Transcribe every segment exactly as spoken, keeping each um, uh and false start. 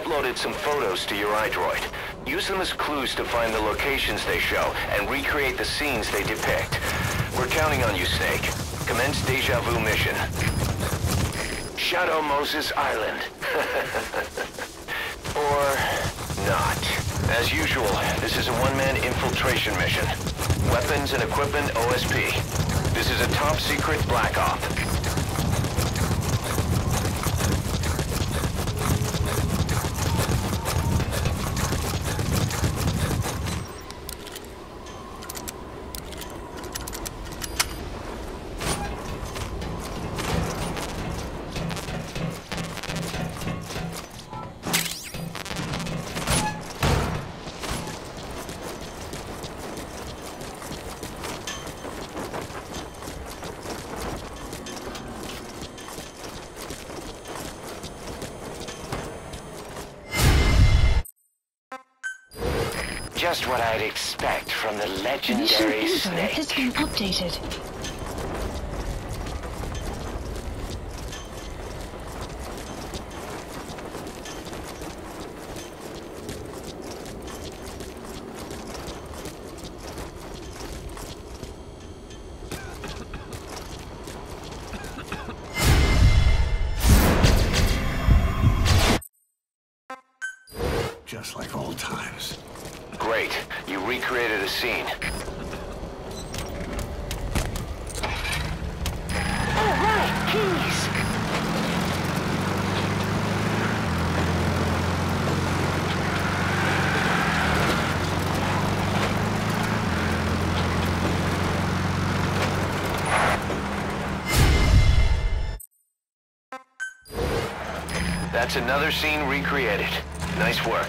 uploaded some photos to your iDroid. Use them as clues to find the locations they show and recreate the scenes they depict. We're counting on you, Snake. Commence Deja Vu mission. Shadow Moses Island. Or not. As usual, this is a one-man infiltration mission. Weapons and equipment O S P. This is a top-secret Black Op. Just what I'd expect from the legendary Mission info Snake. has been updated. Just like old times. Great. You recreated a scene. All right, keys. That's another scene recreated. Nice work.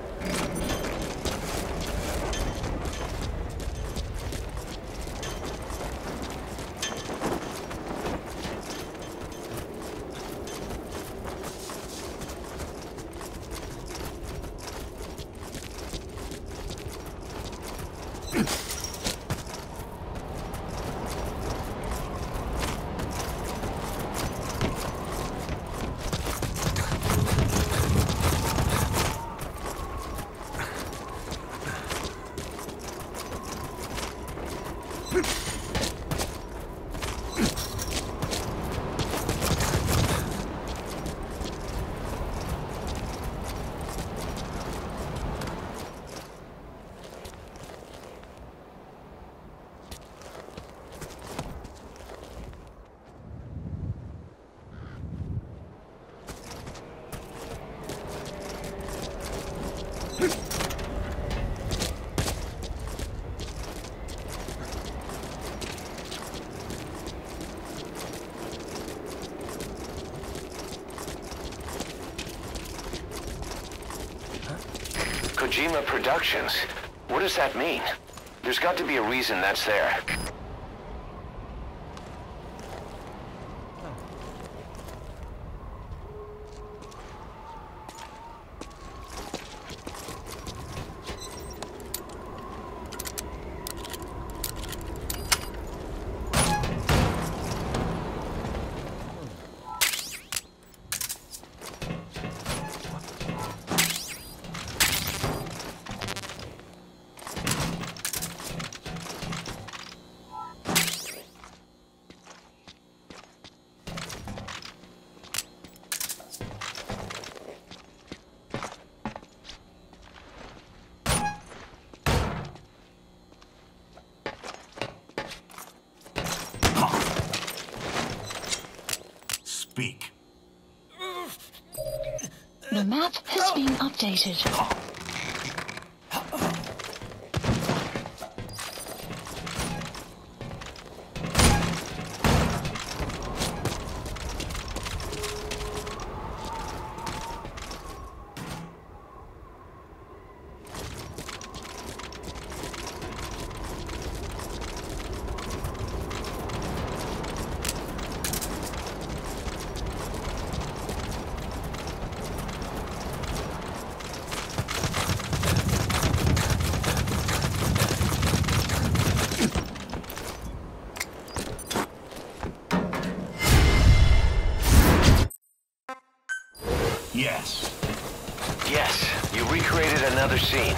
Kojima Productions? What does that mean? There's got to be a reason that's there. Speak. The map has been updated. Yes. Yes, you recreated another scene.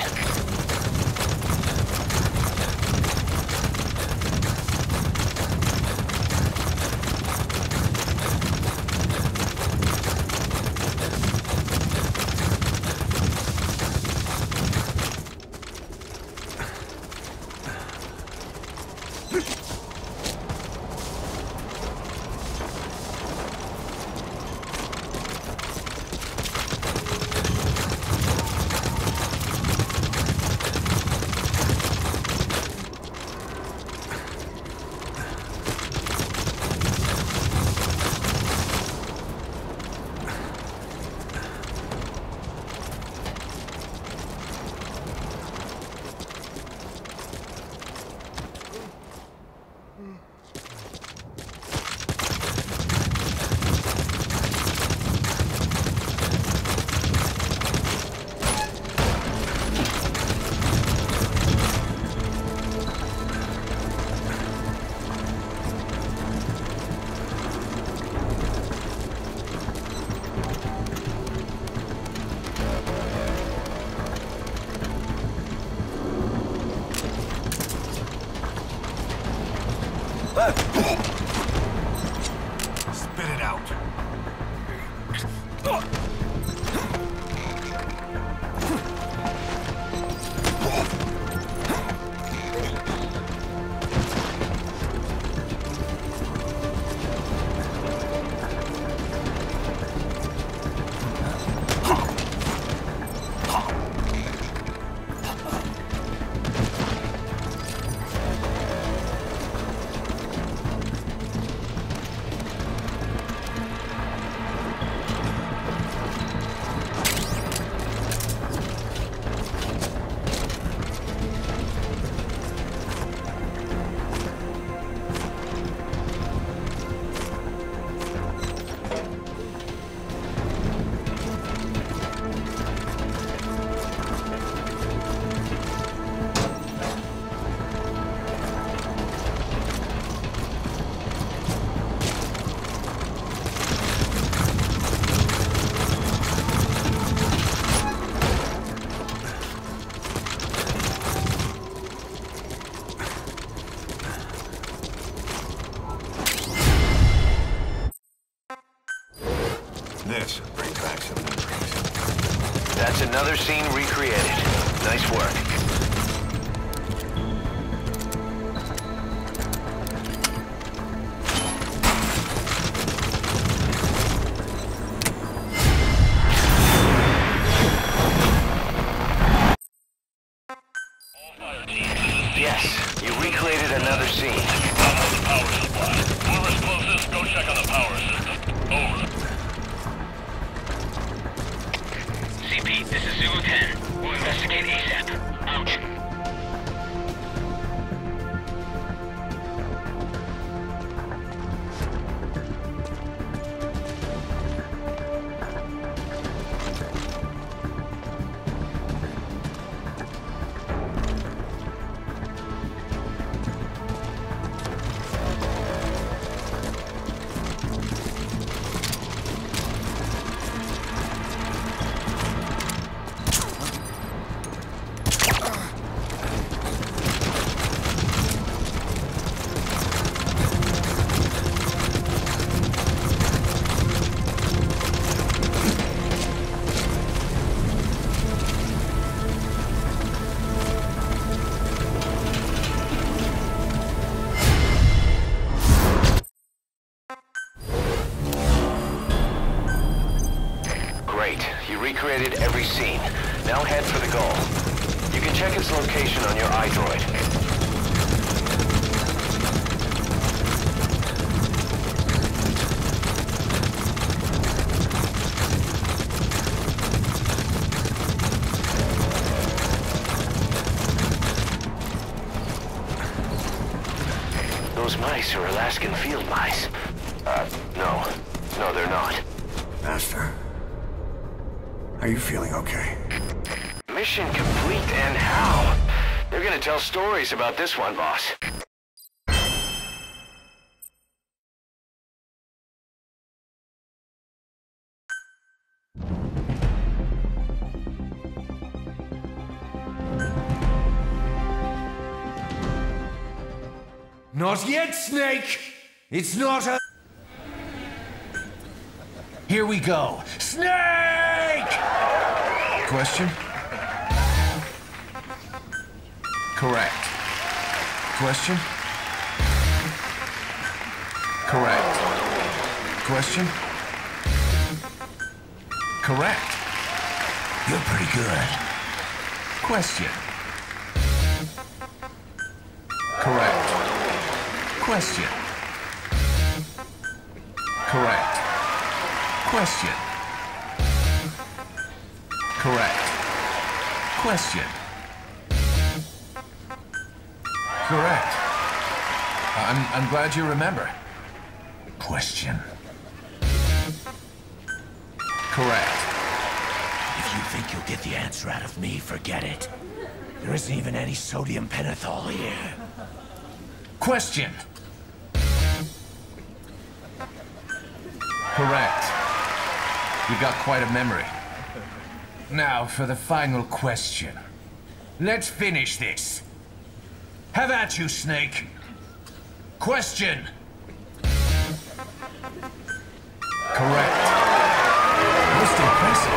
Spit it out. This brings back some memories. That's another scene recreated. Nice work. Yes, you recreated another scene. Found out the power supply. Whoever's closest, go check on the power system. Over. C P, this is Zulu ten. We'll investigate ASAP. Out. Great. You recreated every scene. Now head for the goal. You can check its location on your iDroid. Those mice are Alaskan field mice. Uh, no. No, they're not. Master, are you feeling okay? Mission complete, and how? They're gonna tell stories about this one, boss. Not yet, Snake! It's not a... Here we go. Snake! Question? Correct. Question? Correct. Question? Correct. You're pretty good. Question? Correct. Question? Correct. Question? Correct. Question? Correct. I'm, I'm glad you remember. Question? Correct. If you think you'll get the answer out of me, forget it. There isn't even any sodium pentothal here. Question? Correct. You got quite a memory. Now for the final question. Let's finish this. Have at you, Snake. Question. Correct. Most impressive.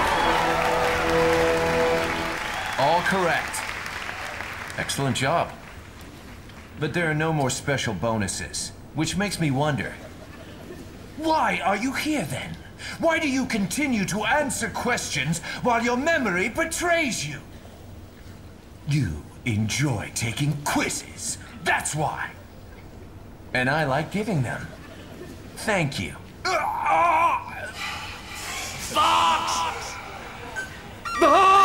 All correct. Excellent job. But there are no more special bonuses, which makes me wonder. Why are you here then? Why do you continue to answer questions while your memory betrays you? You enjoy taking quizzes, that's why. And I like giving them. Thank you. Fox! Fox!